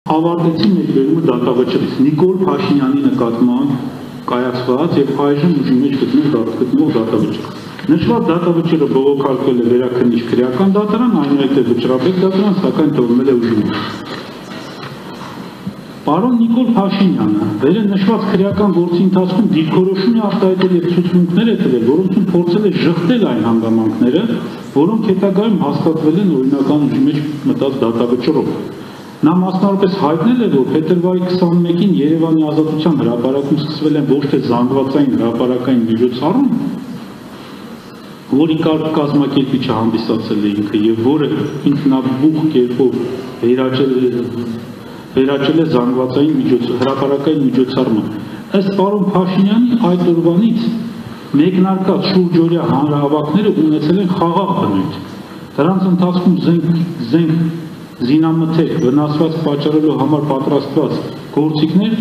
ավարտեցի մեր բերումը դատավճռից Նիկոլ Փաշինյանի նկատմամբ կայացված եւ այժմ ուժի մեջ գտնվող դատավճիռ։ Նշված դատավճիռը բողոքարկվել է վերաքննիչ քրեական դատարան, այնուհետև վճռաբեկ դատարան, սակայն թողնել է ուժի մեջ։ Պարոն Նիկոլ Փաշինյանը վերնշված քրեական գործի ընթացքում դիրքորոշում է արտահայտել եւ ցուցմունքներ է տվել, որոնցում փորձել է ժխտել այն հանգամանքները, որոնք հետագայում հաստատվել են օրինական ուժի մեջ մտած դատավճռով։ Նա մասնավորապես հայտնել է, որ փետրվարի 21-ին Երևանի Ազատության հրապարակում սկսվել են ոչ թե զանգվածային հրապարակային միջոցառում, որի կազմակերպիչը հանդիսացել է ինքը եւ որը ինքնաբուխ կերպով վերաճել է զանգվածային հրապարակային միջոցառումը։ Ըստ պարոն Փաշինյանի այդ օրվանից մեկնարկած շուրջօրյա հանրահավաքները ունեցել են խաղաղ բնույթ։ Դրանց ընթացքում զենք զինամթերք վնասված պատճառելու համար պատրաստված գործիքներ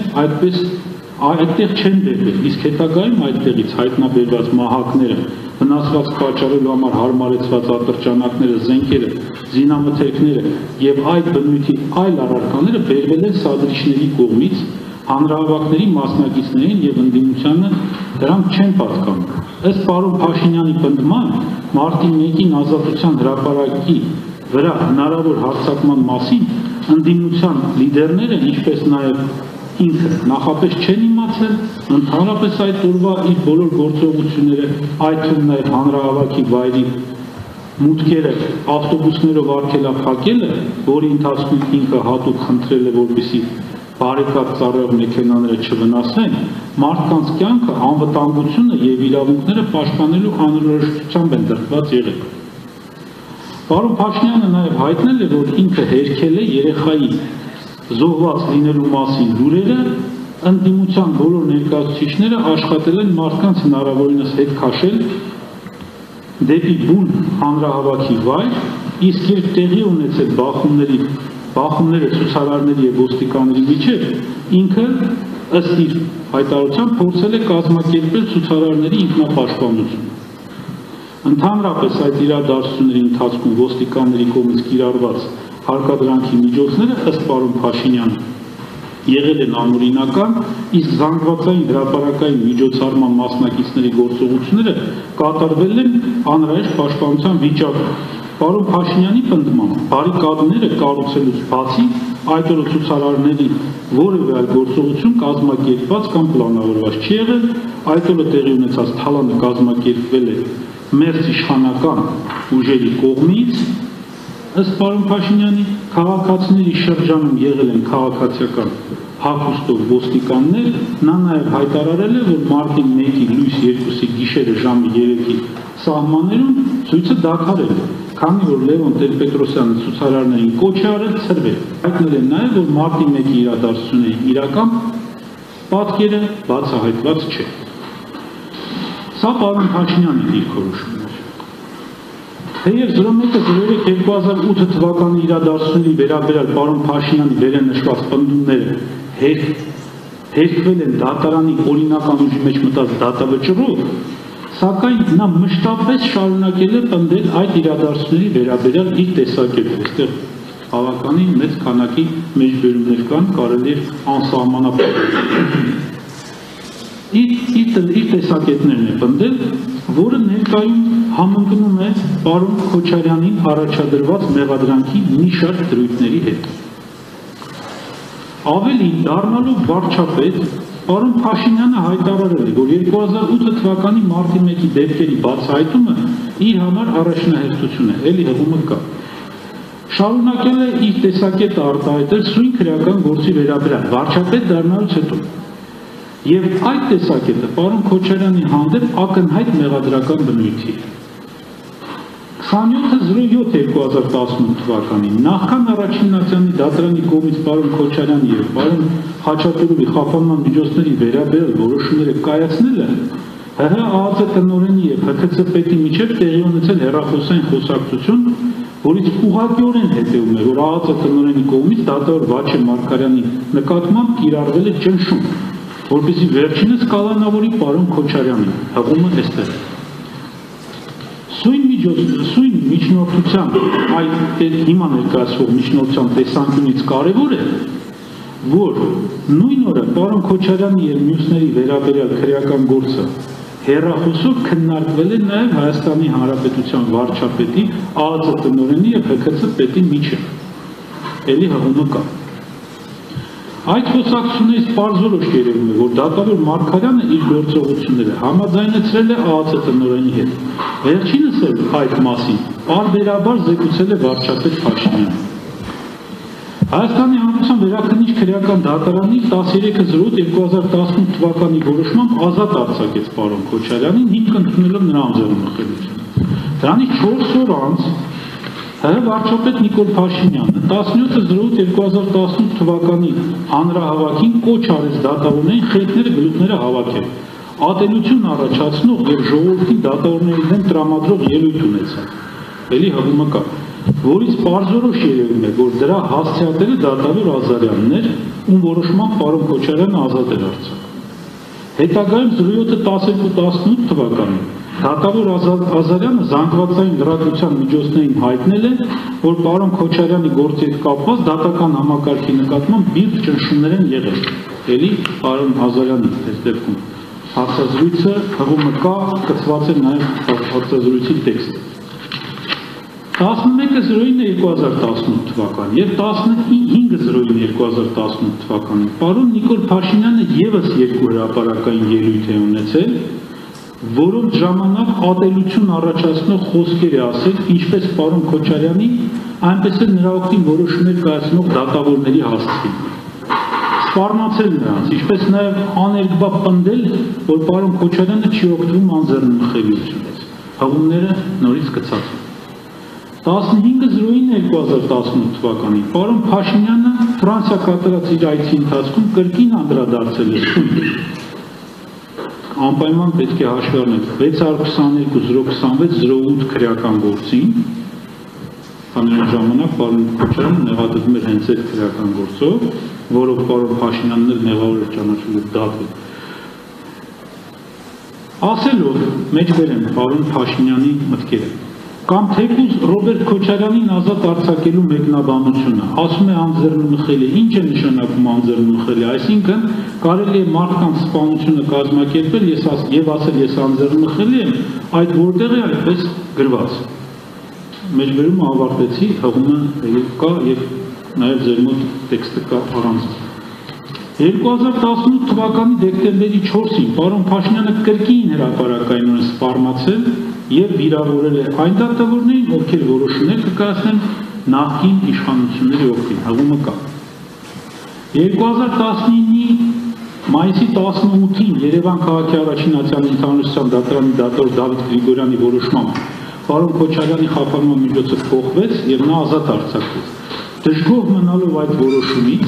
այդտեղ չեն բերվել, իսկ հետագայում այդտեղից հայտնաբերված մահակները, վնասված պատճառելու համար հարմարեցված ատրճանակները, զենքերը, զինամթերքները եւ այդ բնույթի այլ առարկաները բերվել են սադրիչների կողմից հանրահավաքների մասնակիցներին եւ ընդդիմությանը դրանք չեն պատկանում։ Ըստ պարոն Փաշինյանի պնդման, մարտի 1-ին Ազատության հրապարակի վրա հնարավոր հարձակման մասին ընդդիմության լիդերները, ինչպես նաև ինքը նախապես չեն իմացել, ընդհանրապես այդ օրվա իր բոլոր գործողությունները, այդ թվում նաև հանրահավաքի վայրի մուտքերը ավտոբուսներով արգելափակելը, որի ընթացքում ինքը հատուկ խնդրել է, որպեսզի բարեկարգ ծառայող մեքենաները չվնասեն, մարդկանց կյանքը, անվտանգությունը եւ իրավունքները պաշտպանելու անհրաժեշտությամբ են դրված եղել։ Պարոն Փաշինյանը նաև հայտնել է, որ ինքը հերքել է երեխայի զոհված լինելու մասին լուրերը, ընդդիմության բոլոր ներկայացուցիչները աշխատել են մարդկանց հնարավորինս հետ քաշել դեպի բուն հանրահավաքի վայր, իսկ երբ տեղի ունեցել բախումները ցուցարարների եւ ոստիկանների միջև, ինքը ըստ իր հայտարարության փորձել է կազմակերպել ցուցարարների ինքնապաշտպանություն։ Ընդհանրապես այդ իրադարձությունների ընթացքում ոստիկանների կողմից կիրառված հարկադրանքի միջոցները ըստ պարոն Փաշինյանի եղել են անօրինական, իսկ զանգվածային հրապարակային միջոցառման մասնակիցների գործողությունները կատարվել են անհրաժեշտ պաշտպանության վիճակում։ Պարոն Փաշինյանի պնդմամբ բարիկադները կառուցելուց բացի այդ օրը ցուցարարների որևէ այլ գործողություն կազմակերպված կամ պլանավորված չի եղել, այդ օրը տեղի ունեցած թալանը կազմակերպվել է մերձ իշխանական ուժերի կողմից, ըստ պարոն Փաշինյանի, քաղաքացիների շրջանում եղել են քաղաքացիական հագուստով ոստիկաններ, նա նաև հայտարարել է, որ մարտի 1-ի լույս 2-ի գիշերը ժամը 3-ի սահմաններում ցույցը դադարել է, քանի որ Լևոն Տեր-Պետրոսյանը ցուցարարներին կոչ է արել ցրվել։ Հայտնել են նաև, որ մարտի 1-ի իրադարձությունների իրական պատկերը բացահայտված չէ։ Սա պարոն Փաշինյանի դիրքորոշումն էր։ Թեև 01-03-2008 թվականի իրադարձությունների վերաբերյալ պարոն Փաշինյանի վերնշված պնդումները հերքվել են դատարանի օրինական ուժի մեջ մտած դատավճռով, սակայն նա մշտապես շարունակել է պնդել այդ իրադարձությունների վերաբերյալ իր տեսակետը։ Այստեղ բավականին մեծ քանակի մեջբերումներ կան, կարելի է անսահմանափակ իր տեսակետներն է պնդել, որը ներկայում համընկնում է պարոն Քոչարյանին առաջադրված մեղադրանքի մի շարք դրույթների հետ։ Ավելին, դառնալով վարչապետ, պարոն Փաշինյանը հայտարարել է, որ 2008 թվականի մարտի 1-ի դեպքերի բացահայտումը իր համար առաջնահերթություն է, էլի հղումը կա։ Շարունակել է իր տեսակետը արտահայտել սույն քրեական գործի վերաբերյալ վարչապետ դառնալուց հետո։ Եվ այդ տեսակետը պարոն Քոչարյանի հանդեպ ակնհայտ մեղադրական բնույթի է։ 27/07/2018 թվականին նախքան Առաջիննացյանի դատարանի կողմից պարոն Քոչարյանի եւ պարոն Խաչատուրովի խափանման միջոցների վերաբերյալ որոշումները կայացնելը ՀՀ ԱԱԾ տնօրենի եւ ՀՔՑ պետի միջև տեղի ունեցել հեռախոսային խոսակցություն, որից ուղղակիորեն հետեւում է, որ ԱԱԾ տնօրենի կողմից դատավոր Վաչե Մարգարյանի նկատմամբ կիրառվել է ճնշում, որպեսզի վերջինս կալանավորի պարոն Քոչարյանին, հղումը էստեղ։ Սույն միջնորդության, այդ հիմա ներկայացվող միջնորդության տեսանկյունից կարևոր է, որ նույն օրը պարոն Քոչարյանի եւ մյուսների վերաբերյալ քրեական գործը հերախոսով քննարկվել է նաեւ Հայաստանի Հանրապետության վարչապետի, ԱԱԾ տնօրենի եւ ՀՔՑ պետի միջեւ։ Էլի հղումը կա։ Այդ խոսակցությունից պարզորոշ երևում է, որ դատավոր Մարգարյանը իր գործողությունները համաձայնեցրել է ԱԱԾ տնօրենի հետ։ Վերջինս էլ այդ մասին պարբերաբար զեկուցել է վարչապետ Փաշինյանը։ Հայաստանի Հանրապետության վերաքննիչ քրեական դատարանի 13/08/2018 թվականի որոշմամբ ազատ արձակեց պարոն Քոչարյանին, հիմք ընդունելով նրա անձեռնմխելիությունը։ Դրանից 4 օր անց ՀՀ վարչապետ Նիկոլ Փաշինյանը 17/08/2018 թվականի հանրահավաքին կոչ արեց դատավորներին խելքները գլուխները հավաքել, ատելություն առաջացնող եւ ժողովրդի դատավորների դեմ տրամադրող ելույթ ունեցավ։ Էլի հղումը կա, որից պարզորոշ երևում է, որ դրա հասցեատերը դատավոր Ազարյանն էր, ում որոշմամբ պարոն Քոչարյանը ազատ էր արձակվել։ Հետագայում 07/12/18 թվականին դատավոր Ազարյանը զանգվածային լրատվության միջոցներին հայտնել է, որ պարոն Քոչարյանի գործի հետ կապված դատական համակարգի նկատմամբ բիրտ ճնշումներ են եղել։ Էլի պարոն Ազարյանի այս դեպքում հարցազրույցը հղումը կա, կցված է նաև հարցազրույցի տեքստը։ 11/09/2018 թվականին եւ 15/09/2018 թվականին պարոն Նիկոլ Փաշինյանը եւս երկու հրապարակային ելույթ է ունեցել, որոնց ժամանակ ատելություն առաջացնող խոսքեր է ասել ինչպես պարոն Քոչարյանի, այնպես էլ նրա օգտին որոշումներ կայացնող դատավորների հասցին։ Սպառնացել նրանց, ինչպես նաև աներկբա պնդել, որ պարոն Քոչարյանը չի օգտվում անձեռնմխելիությունից։ Հղումները նորից կցած են։ 15/09/2018 թվականին պարոն Փաշինյանը Ֆրանսիա կատարած իր այցի ընթացքում կրկին անդրադարձել է անպայման պետք է հաշվի առնել 622/026/08 քրեական գործին, քանի որ ժամանակ պարոն Քոչարյանը նեղատվում էր հենց այդ քրեական գործով, որով պարոն Փաշինյանն էլ նեղավոր էր ճանաչել դատել։ Ասելով մեջբերեմ պարոն Փաշինյանի մտքերը, կամ թեկուզ Ռոբերտ Քոչարյանին ազատ արձակելու մեկնաբանությունը, ասում է անձեռնմխել է, ինչ է նշանակում անձեռնմխել է, այսինքն կարելի է մարդկանց սպանությունը կազմակերպել եւ ասել ես անձեռնմխել եմ, այդ որտեղ է այդպես գրված։ Մեջբերումը ավարտեցի, հղումը կա եւ նաեւ ձեր մոտ տեքստը կա առանց։ 2018 թվականի դեկտեմբերի 4-ին պարոն Փաշինյանը կրկին հրապարակայինորեն սպառնացել եւ վիրավորել է այն դատավորներին, ովքեր որոշումներ կկայացնեն նախկին իշխանությունների օգտին, հղումը կա։ 2019-ի մայիսի 18-ին Երևան քաղաքի առաջին ատյանի ընդհանրության դատարանի դատոր Դավիթ Գրիգորյանի որոշմամբ պարոն Քոչարյանի խափանման միջոցը փոխվեց եւ նա ազատ արձակվեց։ Դժգոհ մնալով այդ որոշումից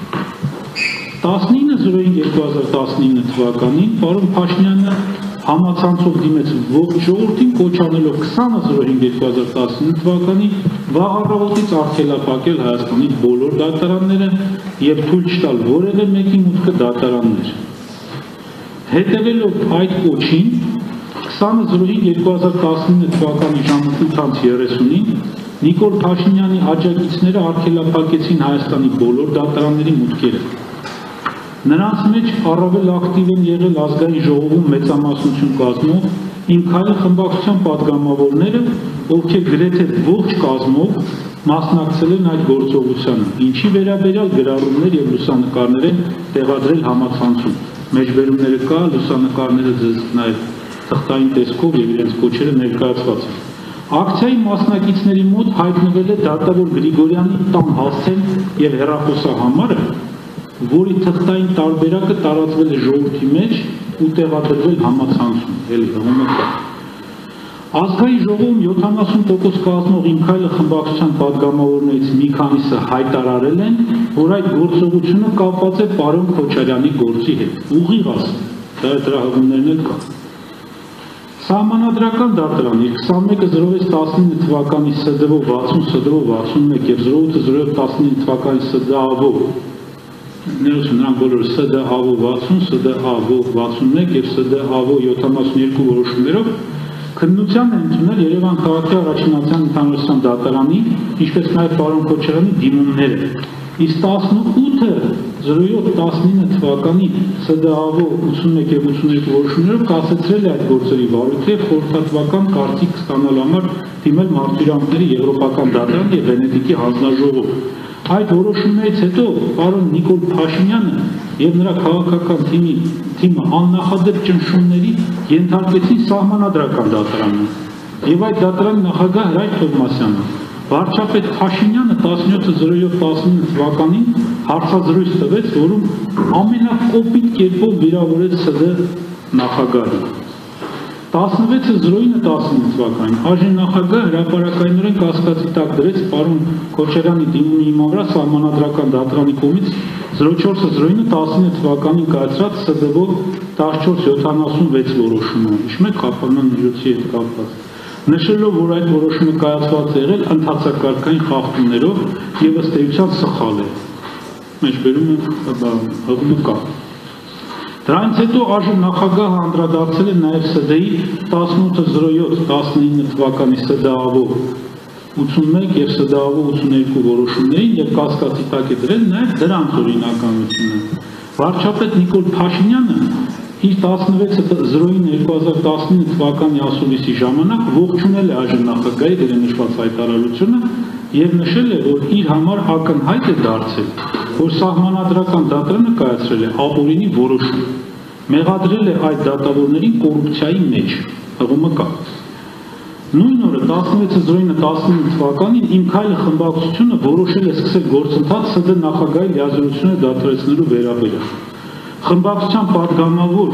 19/09/2019 թվականին պարոն Փաշինյանը համացանցով դիմեց ողջ ժողովրդին կոչ անելով 20/05/2019 թվականին վաղ առավոտից արգելափակել Հայաստանի բոլոր դատարանները եւ թույլ չտալ որևէ մեկի մուտքը դատարաններ։ Հետևելով այդ կոչին 20/05/2019 թվականի ժամը 8:30-ին Նիկոլ Փաշինյանի աջակիցները արգելափակեցին Հայաստանի բոլոր դատարանների մուտքերը։ Նրանց մեջ առավել ակտիվ են եղել ազգային ժողովում մեծամասնություն կազմող Իմ քայլը խմբակցության պատգամավորները, ովքեր գրեթե ողջ կազմով մասնակցել են այդ գործողությանը, ինչի վերաբերյալ գրառումներ եւ լուսանկարներ են տեղադրել համացանցում։ Մեջբերումները կա, լուսանկարները ձեզ նաեւ թղթային տեսքով եւ իրենց կոչերը ներկայացված են։ Ակցիայի մասնակիցների մոտ հայտնվել է դատավոր Գրիգորյանի տան հասցեն եւ հեռախոսահամարը, որի թղթային տարբերակը տարածվել է ժողովրդի մեջ ու տեղադրվել համացանցում, էլի հղումը կա։ Ազգային ժողովում 70% կազմող Իմ քայլը խմբակցության պատգամավորներից մի քանիսը հայտարարել են, որ այդ գործողությունը կապված է պարոն Քոչարյանի գործի հետ։ Ուղիղ ասում, դրա հղումներն էլ կա։ Սահմանադրական դատարանի 21/06/19 թվականի ՍԴՎ 60, ՍԴՎ 61 եւ 08/07/19 թվականի ՍԴԱՎ նրանք բոլորը ՍԴԱՎ 60, ՍԴԱՎ 61 եւ ՍԴԱՎ 72 որոշումներով քննության են ընդունել Երևան քաղաքի առաջինացան ընդհանրության դատարանի, ինչպես նաև պարոն Քոչարյանի դիմումները, իսկ 18-ը 07-19 թվականի ՍԴԱՎ 81 եւ 82 որոշումներով կասեցրել է այդ գործերի վարույթը եւ խորհրդատվական կարծիք ստանալ համար դիմել Մարդուրանների Եվրոպական դատարան եւ Վենետիկի հանձնաժողով։ Այդ որոշումներից հետո պարոն Նիկոլ Փաշինյանը եւ նրա քաղաքական թիմը աննախադեպ ճնշումների ենթարկվեցին սահմանադրական դատարանը եւ այդ դատարանի նախագահ Հրայր Թովմասյանը վարչապետ Փաշինյանը 17-07-19 թվականին հարցազրույց տվեց, որում ամենակոպիտ կերպով վիրավորեց ՍԴ նախագահը։ 16-09-19 թվականին այժմ նախագահ հրապարակայնորեն կասկածի տակ դրեց պարոն Քոչարյանի դիմումի հիման վրա սահմանադրական դատարանի կողմից 04-09-19 թվականին կայացրած ՍԴՎ 1476 որոշումը, հիշում եք կապանման միջոցի հետ կապված, նշելով, որ այդ որոշումը կայացված է եղել ընթացակարգային խախտումներով եւ ըստ էության սխալ է։ Մեջբերում է հղումը կա։ Դրանից հետո այժմ նախագահը անդրադարձել է նաև ՍԴ-ի 18-07-19 թվականի ՍԴԱՎ 81 եւ ՍԴԱՎ 82 որոշումներին եւ կասկածի տակ է դրել նաև դրանց օրինականությունը։ Վարչապետ Նիկոլ Փաշինյանը իր 16-09-2019 թվականի ասուլիսի ժամանակ ողջունել է այժմ նախագահի վերնշված հայտարարությունը եւ նշել է, որ իր համար ակնհայտ է դարձել, որ սահմանադրական դատարանը կայացրել է ապօրինի որոշում, մեղադրել է այդ դատավորներին կոռուպցիայի մեջ, հղումը կա։ Նույն օրը 16-09-19 թվականին Իմ քայլը խմբակցությունը որոշել է սկսել գործընթաց ՍԴ նախագահի լիազորությունները դադարեցնելու վերաբերյալ։ Խմբակցության պատգամավոր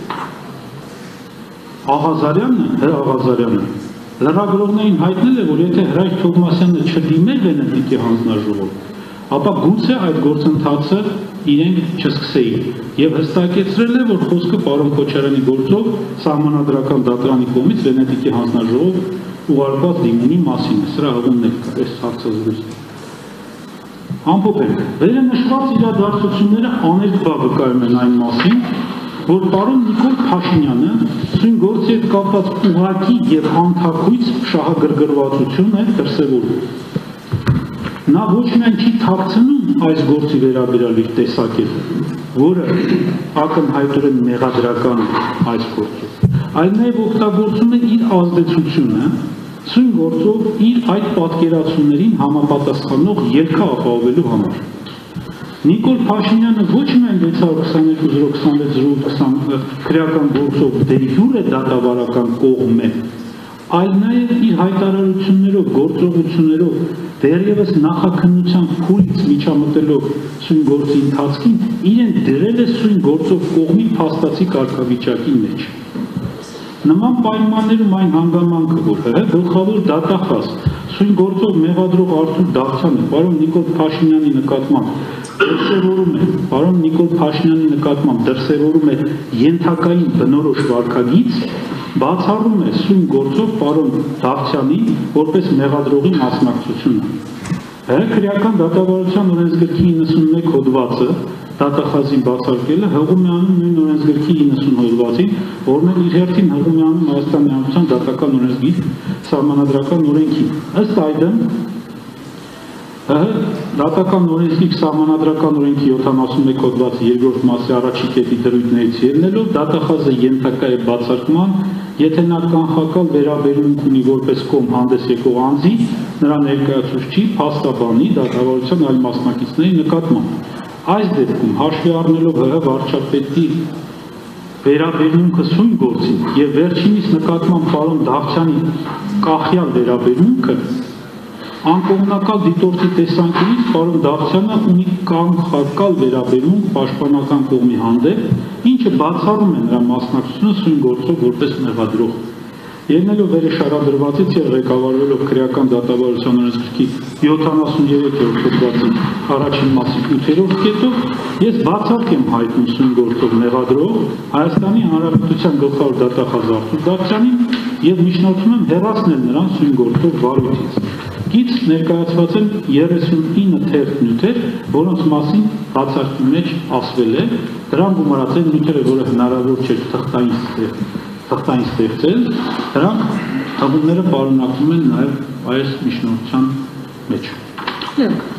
Աղազարյանը լրագրողներին հայտնել է, որ եթե Հրայր Թովմասյանը չդիմեր Վենետիկի հանձնաժողով, ապա գուցե այդ գործընթացը իրենք չսկսեին եւ հստակեցրել է, որ խոսքը պարոն Քոչարյանի գործով սահմանադրական դատարանի կողմից Վենետիկի հանձնաժողով ուղարկված դիմումի մասին է։ Սրա հղումներ կա, այս հարցազրույցը։ Ամփոփենք, վերնշված իրադարձությունները աներկբա վկայում են այն մասին, որ պարոն Նիկոլ Փաշինյանը սույն գործի հետ կապված ուղղակի եւ անթաքույց շահագրգռվածություն է դրսեւորում։ Նա ոչ միայն չի թաքցնում այս գործի վերաբերյալ իր տեսակետը, որը ակնհայտորեն մեղադրական է այս գործով, այլ նաև օգտագործում է իր ազդեցությունը սույն գործով իր այդ պատկերացումներին համապատասխանող ելքը ապահովելու համար։ Նիկոլ Փաշինյանը ոչ միայն 622-026-020 քրեական գործով դե յուրե դատավարական կողմ է, այլ նաև իր հայտարարություններով, գործողություններով դեռևս նախաքննության փուլից միջամտելով սույն գործի ընթացքին իրեն դրել է սույն գործով կողմի փաստացի կարգավիճակի մեջ։ Նման պայմաններում այն հանգամանքը, որ գլխավոր դատախազ սույն գործով մեղադրող Արթուր Դավթյանը պարոն Նիկոլ Փաշինյանի նկատմամբ դրսևորում է ենթակային բնորոշ վարքագիծ, բացառում է սույն գործով պարոն Դավթյանի որպես մեղադրողի մասնակցությունը։ Քրեական դատավարության օրենսգրքի 91 հոդվածը դատախազին բացարկելը հղում է անում նույն օրենսգրքի 90 հոդվածին, որն էլ իր հերթին հղում է անում Հայաստանի Հանրապետության դատական օրենսգիր սահմանադրական օրենքին։ Ըստ այդմ դատական օրենսգիր սահմանադրական օրենքի 71 հոդվածի 2-րդ մասի առաջի կետի դրույթներից ելնելով դատախազը ենթակա է բացարկման, եթե նա կանխակալ վերաբերմունք ունի որպես կողմ հանդես եկող անձի, նրա ներկայացուցչի, փաստաբանի, դատավարության այլ մասնակիցների նկատմամբ։ Այս դեպքում հաշվի առնելով ՀՀ վարչապետի վերաբերմունքը սույն գործին եւ վերջինիս նկատմամբ պարոն Դավթյանի կախյալ վերաբերմունքը, անկողմնակալ դիտորդի տեսանկյունից պարոն Դավթյանը ունի կանխակալ վերաբերմունք պաշտպանական կողմի հանդեպ, ինչը բացառում է նրա մասնակցությունը սույն գործով որպես մեղադրող։ Ելնելով վերշարադրվածից եւ ղեկավարվելով քրեական դատավարության օրենսգրքի 73-րդ հոդվածի առաջին մասի 8-րդ կետով, ես բացառք եմ հայտնում սույն գործով մեղադրող Հայաստանի Հանրապետության գլխավոր դատախազ Արթուր Դավթյանին եւ միջնորդում եմ հեռացնել նրան սույն գործով վարույթից։ Գից ներկայացված են 39 թերթ նյութեր, որոնց մասին բացարկի մեջ ասվել է, դրան գումարած են նյութերը, որը հնարավոր չէ թղթային ստեղծել, դրանք հղումները պարունակվում են նաև այս միջնորդության մեջ։